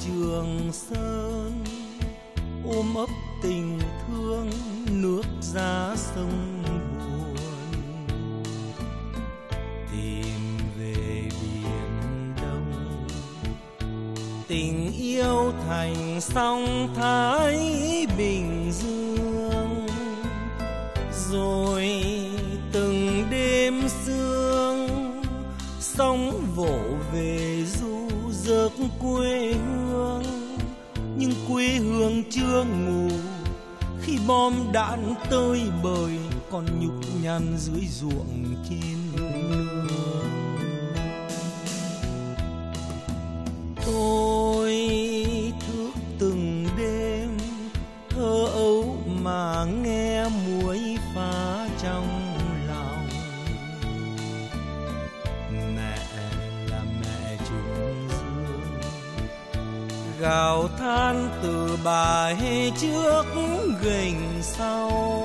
Trường Sơn, ôm ấp tình thương nước ra sông buồn, tìm về biển Đông, tình yêu thành sông Thái Bình Dương. Rồi từng đêm sương, sóng vỗ về du giấc quê hương. Nhưng quê hương chưa ngủ khi bom đạn tơi bời, còn nhục nhằn dưới ruộng trên nương. Tôi thức từng đêm thơ ấu mà nghe muối pha trong lòng. Mẹ là mẹ trùng dương, gào than từ bài trước gành sau.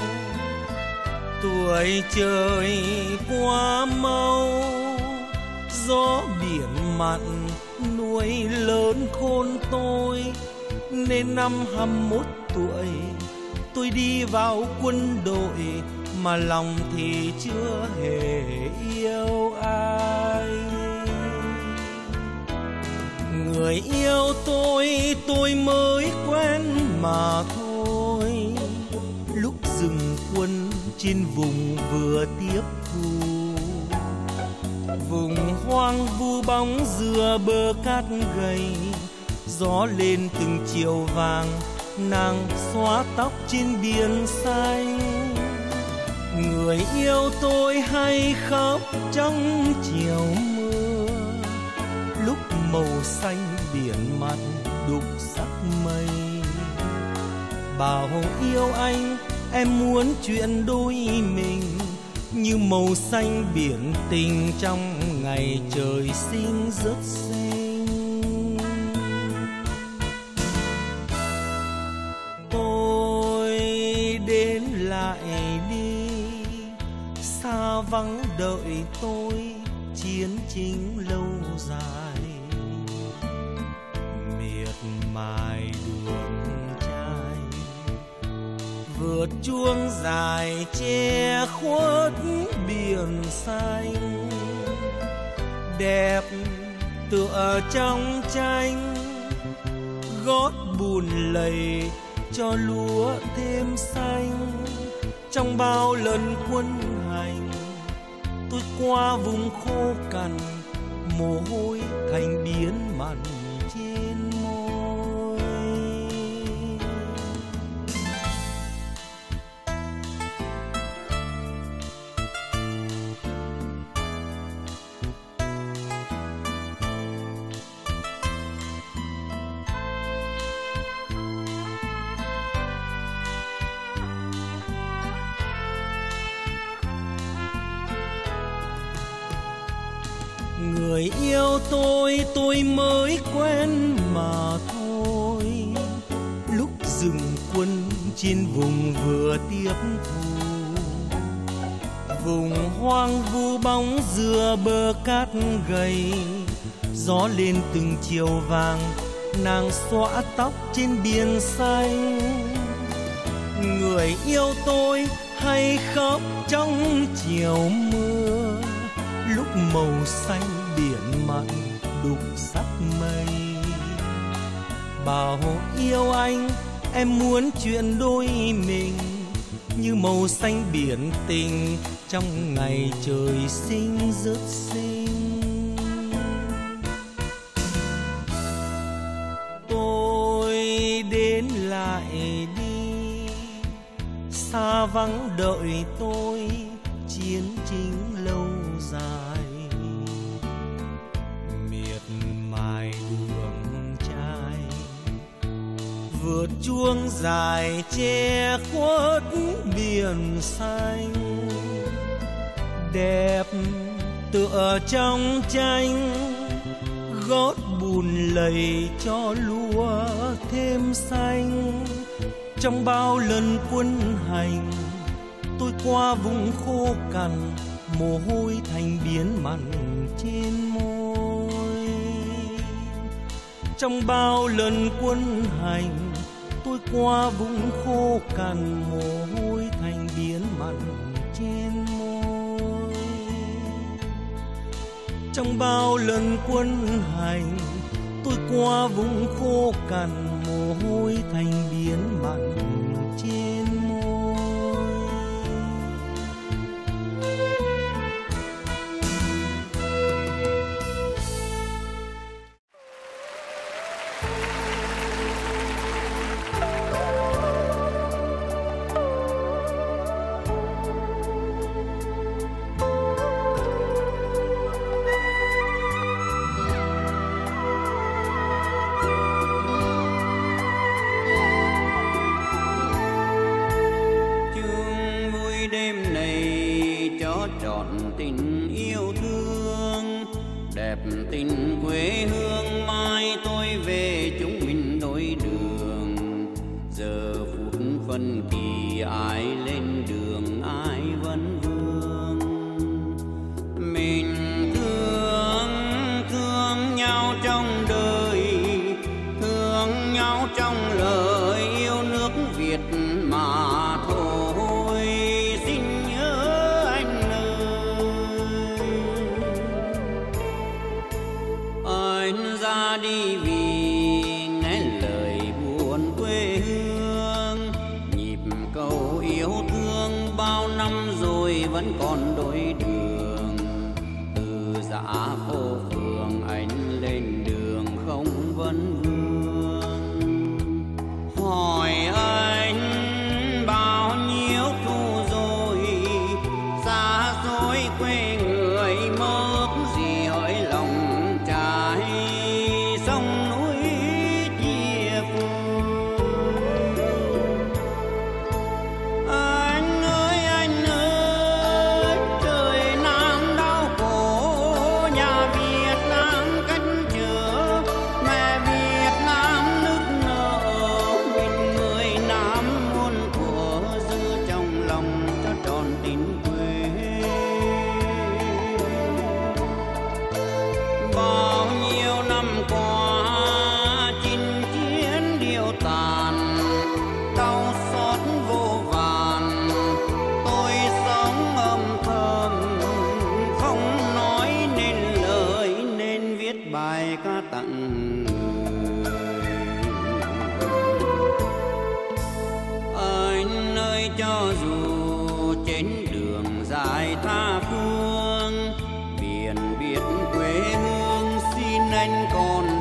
Tuổi trời quá mau, gió biển mặn nuôi lớn khôn tôi. Nên năm 21 tuổi tôi đi vào quân đội, mà lòng thì chưa hề yêu ai. Người yêu tôi mới quen mà thôi. Lúc dừng quân trên vùng vừa tiếp thu, vùng hoang vu bóng dừa bờ cát gầy. Gió lên từng chiều vàng, nàng xóa tóc trên biển xanh. Người yêu tôi hay khóc trong chiều mưa, lúc màu xanh biển mặt đục sắc mây. Bảo yêu anh, em muốn chuyện đôi mình, như màu xanh biển tình trong ngày trời sinh rất xinh. Tôi đến lại đi, xa vắng đợi tôi chiến chính lâu dài. Miệt mài đường trai, vượt chuông dài che khuất biển xanh. Đẹp tựa trong tranh, gót bùn lầy cho lúa thêm xanh. Trong bao lần quân hành, tôi qua vùng khô cằn, mồ hôi thành biến mặn trên môi. Người yêu tôi mới quen mà thôi. Lúc dừng quân trên vùng vừa tiếp thu, vùng hoang vu bóng dừa bờ cát gầy. Gió lên từng chiều vàng, nàng xõa tóc trên biển xanh. Người yêu tôi hay khóc trong chiều mưa, lúc màu xanh biển mặn đục sắc mây. Bảo yêu anh, em muốn chuyện đôi mình, như màu xanh biển tình trong ngày trời sinh rất xinh. Tôi đến lại đi, xa vắng đợi tôi chiến chính lâu dài. Miệt mài đường trai, vượt chuông dài che khuất biển xanh. Đẹp tựa trong tranh, gót bùn lầy cho lúa thêm xanh. Trong bao lần quân hành, tôi qua vùng khô cằn, mồ hôi thành biến mặn trên môi. Trong bao lần quân hành, tôi qua vùng khô cằn, mồ hôi thành biến mặn trên môi. Trong bao lần quân hành, tôi qua vùng khô cằn, mồ hôi thành biến mặn trên môi. Tình yêu thương đẹp tình quê hương, mai tôi về chúng mình đôi đường. Giờ phút phân kỳ ai lên đường ai vẫn vương. Mình thương nhau trong đời, thương nhau trong lời, yêu nước Việt mà thôi. Xin nhớ anh ra đi vì nghe lời buồn quê hương. Nhịp cầu yêu thương bao năm rồi vẫn còn đôi đường. Từ dã phố phường anh lên đường không vấn vương. Hỏi anh bao nhiêu thu rồi, xa xôi quê người mơ ước gì hỡi lòng trái sông núi chia phôi. Anh ơi trời Nam đau khổ, nhà Việt Nam cách trở, mẹ Việt Nam nức nở. Mình người Nam muôn thuở giữ trong lòng cho tròn tình quê. Bao nhiêu năm qua chinh chiến điêu tàn, đau xót vô vàn. Tôi sống âm thầm không nói nên lời, nên viết bài ca tặng người. Anh ơi cho dù trên đường dài tha phương, biển biệt quê hương xin anh còn